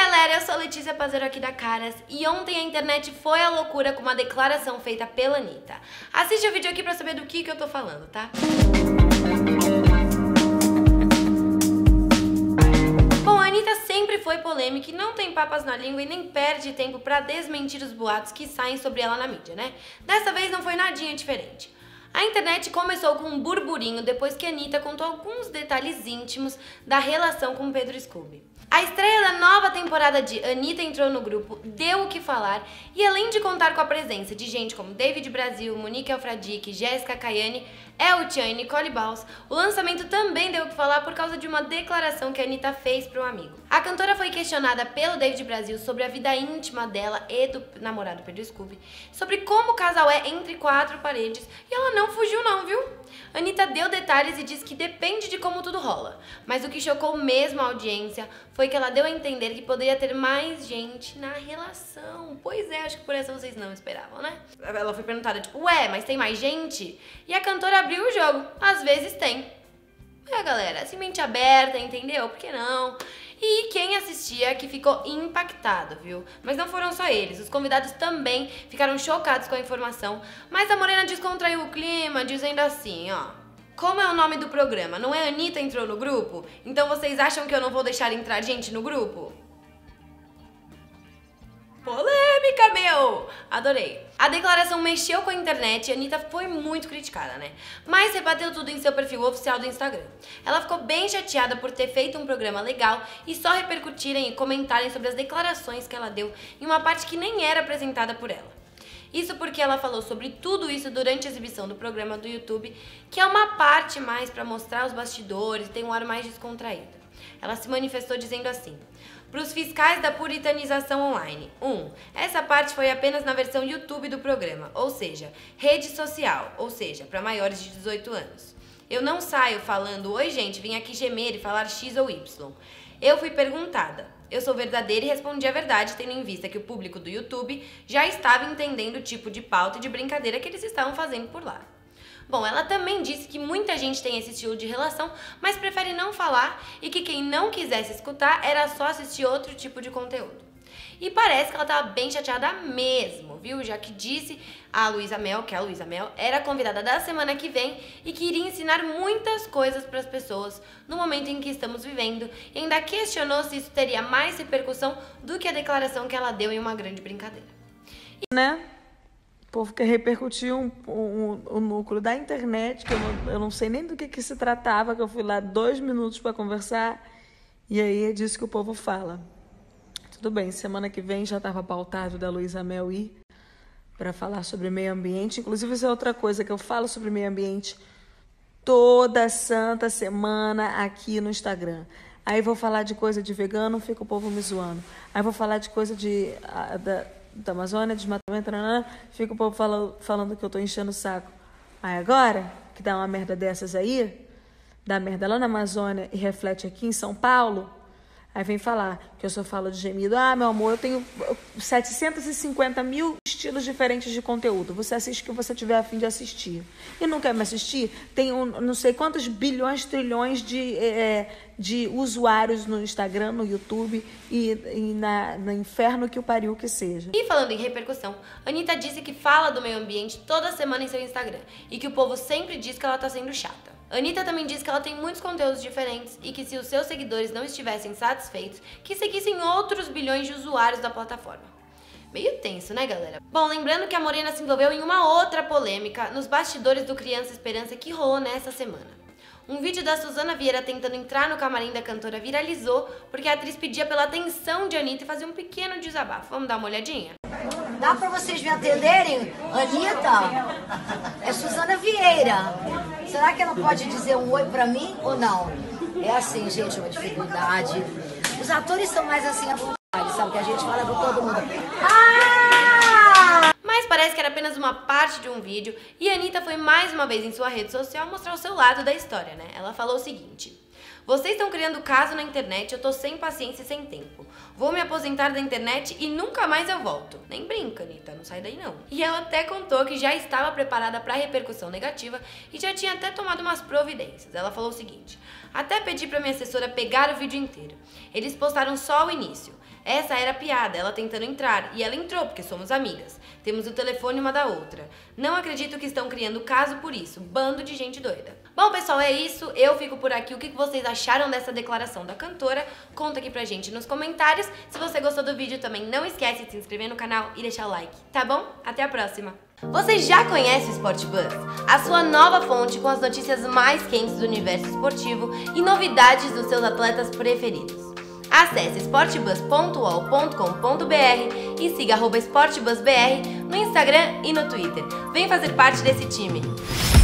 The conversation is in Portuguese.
galera, eu sou Letícia Pazero aqui da Caras e ontem a internet foi à loucura com uma declaração feita pela Anitta. Assiste o vídeo aqui pra saber do que eu tô falando, tá? Bom, a Anitta sempre foi polêmica e não tem papas na língua e nem perde tempo pra desmentir os boatos que saem sobre ela na mídia, né? Dessa vez não foi nadinha diferente. A internet começou com um burburinho depois que a Anitta contou alguns detalhes íntimos da relação com Pedro Scooby. A estreia da nova temporada de Anitta Entrou no Grupo deu o que falar e além de contar com a presença de gente como David Brasil, Monique Alfradique, Jéssica Caiane, El Chan e Nicole Baus, o lançamento também deu o que falar por causa de uma declaração que a Anitta fez para um amigo. A cantora foi questionada pelo David Brasil sobre a vida íntima dela e do namorado Pedro Scooby, sobre como o casal é entre quatro paredes e ela não fugiu não, viu? A Anitta deu detalhes e disse que depende de como tudo rola, mas o que chocou mesmo a audiência foi que ela deu a entender que poderia ter mais gente na relação. Pois é, acho que por essa vocês não esperavam, né? Ela foi perguntada, tipo, ué, mas tem mais gente? E a cantora abriu o jogo. Às vezes tem. É, galera, assim, mente aberta, entendeu? Por que não? E quem assistia que ficou impactado, viu? Mas não foram só eles, os convidados também ficaram chocados com a informação, mas a Morena descontraiu o clima, dizendo assim, ó: como é o nome do programa? Não é Anitta Entrou no Grupo? Então vocês acham que eu não vou deixar entrar gente no grupo? Polêmica, meu! Adorei. A declaração mexeu com a internet e a Anitta foi muito criticada, né? Mas rebateu tudo em seu perfil oficial do Instagram. Ela ficou bem chateada por ter feito um programa legal e só repercutirem e comentarem sobre as declarações que ela deu em uma parte que nem era apresentada por ela. Isso porque ela falou sobre tudo isso durante a exibição do programa do YouTube, que é uma parte mais para mostrar os bastidores e tem um ar mais descontraído. Ela se manifestou dizendo assim: para os fiscais da puritanização online. 1. Essa parte foi apenas na versão YouTube do programa, ou seja, rede social, ou seja, para maiores de 18 anos. Eu não saio falando, oi gente, vim aqui gemer e falar X ou Y. Eu fui perguntada. Eu sou verdadeira e respondi a verdade, tendo em vista que o público do YouTube já estava entendendo o tipo de pauta e de brincadeira que eles estavam fazendo por lá. Bom, ela também disse que muita gente tem esse estilo de relação, mas prefere não falar e que quem não quisesse escutar era só assistir outro tipo de conteúdo. E parece que ela estava bem chateada mesmo, viu? Já que disse a Luísa Mel, que a Luísa Mel era convidada da semana que vem e que iria ensinar muitas coisas para as pessoas no momento em que estamos vivendo e ainda questionou se isso teria mais repercussão do que a declaração que ela deu em uma grande brincadeira. Né? O povo quer repercutir o núcleo da internet, que eu não sei nem do que se tratava, que eu fui lá 2 minutos para conversar, e aí é disso que o povo fala. Tudo bem, semana que vem já estava pautado da Luísa Mel ir para falar sobre meio ambiente. Inclusive, isso é outra coisa que eu falo sobre meio ambiente toda santa semana aqui no Instagram. Aí vou falar de coisa de vegano, fica o povo me zoando. Aí vou falar de coisa da Amazônia, desmatamento, fica o povo falando que eu tô enchendo o saco. Aí agora, que dá uma merda dessas aí, dá merda lá na Amazônia e reflete aqui em São Paulo, aí vem falar que eu só falo de gemido. Ah, meu amor, eu tenho 750 mil estilos diferentes de conteúdo. Você assiste o que você tiver a fim de assistir. E não quer me assistir? Tem não sei quantos bilhões, trilhões de usuários no Instagram, no YouTube e no inferno que o pariu que seja. E falando em repercussão, a Anitta disse que fala do meio ambiente toda semana em seu Instagram e que o povo sempre diz que ela tá sendo chata. A Anitta também disse que ela tem muitos conteúdos diferentes e que se os seus seguidores não estivessem satisfeitos, que seguissem outros bilhões de usuários da plataforma. Meio tenso, né, galera? Bom, lembrando que a Morena se envolveu em uma outra polêmica nos bastidores do Criança Esperança que rolou nessa semana. Um vídeo da Suzana Vieira tentando entrar no camarim da cantora viralizou porque a atriz pedia pela atenção de Anitta e fazia um pequeno desabafo. Vamos dar uma olhadinha? Dá pra vocês me atenderem? Anitta, é Suzana Vieira. Será que ela pode dizer um oi pra mim ou não? É assim, gente, uma dificuldade. Os atores são mais assim à vontade, sabe? Que a gente fala pra todo mundo. Mas parece que era apenas uma parte de um vídeo e a Anitta foi mais uma vez em sua rede social mostrar o seu lado da história, né? Ela falou o seguinte: vocês estão criando caso na internet, eu tô sem paciência e sem tempo. Vou me aposentar da internet e nunca mais eu volto. Nem brinca, Anitta, não sai daí não. E ela até contou que já estava preparada para repercussão negativa e já tinha até tomado umas providências. Ela falou o seguinte: até pedi para minha assessora pegar o vídeo inteiro. Eles postaram só o início. Essa era a piada, ela tentando entrar, e ela entrou porque somos amigas. Temos o telefone uma da outra. Não acredito que estão criando caso por isso. Bando de gente doida. Bom, pessoal, é isso. Eu fico por aqui. O que vocês acharam dessa declaração da cantora? Conta aqui pra gente nos comentários. Se você gostou do vídeo, também não esquece de se inscrever no canal e deixar o like, tá bom? Até a próxima! Você já conhece o Sport Buzz? A sua nova fonte com as notícias mais quentes do universo esportivo e novidades dos seus atletas preferidos. Acesse sportbuzz.uol.com.br e siga @sportbuzzbr no Instagram e no Twitter. Vem fazer parte desse time!